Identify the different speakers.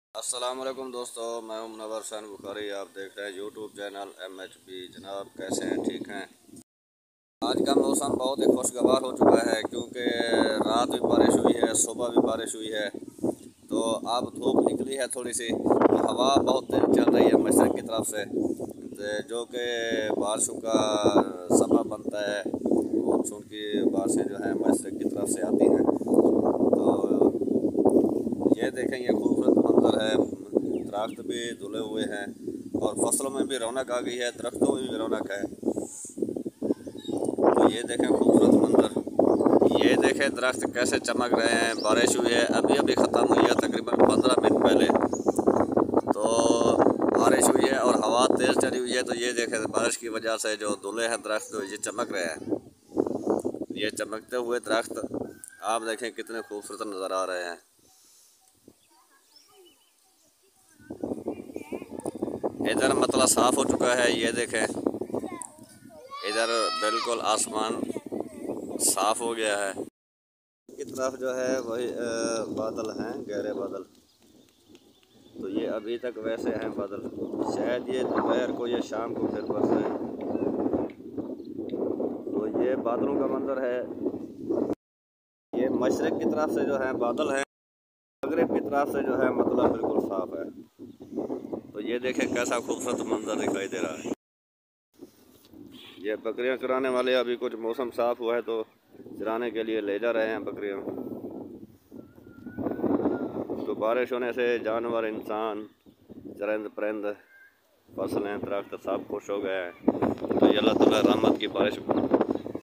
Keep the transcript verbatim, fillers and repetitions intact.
Speaker 1: अस्सलामुअलैकुम दोस्तों, मैं हूं मुनव्वर हुसैन बुखारी। आप देख रहे हैं YouTube channel M H B. जनाब कैसे हैं? ठीक हैं। आज का मौसम बहुत ही खुशगवार हो चुका है क्योंकि रात भी बारिश हुई है, सुबह भी बारिश हुई है। तो अब धूप निकली है थोड़ी सी, तो हवा बहुत तेज चल रही है मशरक़ की तरफ से, जो कि बारिशों का सबब बनता है। मानसून की बारिशें जो हैं मशरक़ की तरफ से आती हैं। तो ये देखें, ये खूबसूरत मंजर है। दरख्त भी धुले हुए हैं और फसलों में भी रौनक आ गई है, दरख्तों में भी रौनक है। तो ये देखें खूबसूरत मंजर। ये देखें दरख्त कैसे चमक रहे हैं। बारिश हुई है, अभी अभी ख़त्म हुई है, तकरीबन पंद्रह मिनट पहले। तो बारिश हुई है और हवा तेज़ चली हुई है। तो ये देखें बारिश की वजह से जो धुले हैं दरख्त, तो ये चमक रहे हैं। ये चमकते हुए दरख्त आप देखें कितने खूबसूरत नज़र आ रहे हैं। इधर मतलब साफ़ हो चुका है, ये देखें इधर बिल्कुल आसमान साफ़ हो गया है। की तरफ जो है वही बादल हैं, गहरे बादल। तो ये अभी तक वैसे हैं बादल, शायद ये दोपहर को या शाम को फिर बरस रहे हैं। तो ये बादलों का मंजर है। ये मशरक़ की तरफ से जो है बादल हैं, मगरिब की तरफ से जो है मतलब बिल्कुल साफ़ है। तो ये देखें कैसा खूबसूरत मंजर दिखाई दे रहा है। ये बकरियां चराने वाले अभी कुछ मौसम साफ़ हुआ है तो चराने के लिए ले जा रहे हैं बकरियां। तो बारिश होने से जानवर, इंसान, चरिंद परिंद, फसलें, दरख्त सब खुश हो गए हैं। तो ये अल्लाह ताला रहमत की बारिश